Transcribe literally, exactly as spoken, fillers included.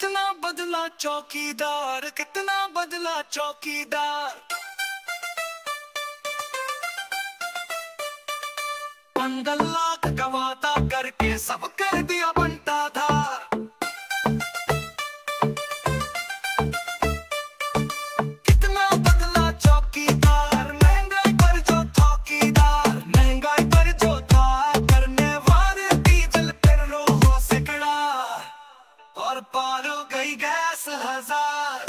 कितना बदला चौकीदार, कितना बदला चौकीदार। पंद्रह लाख का वादा करके सब कर दिया बनता था। कितना बदला चौकीदार, महंगाई पर जो चौकीदार, महंगाई पर जो था करने वाले डीजल पेट्रोल से कड़ा, और पार हो गई गैस हजार।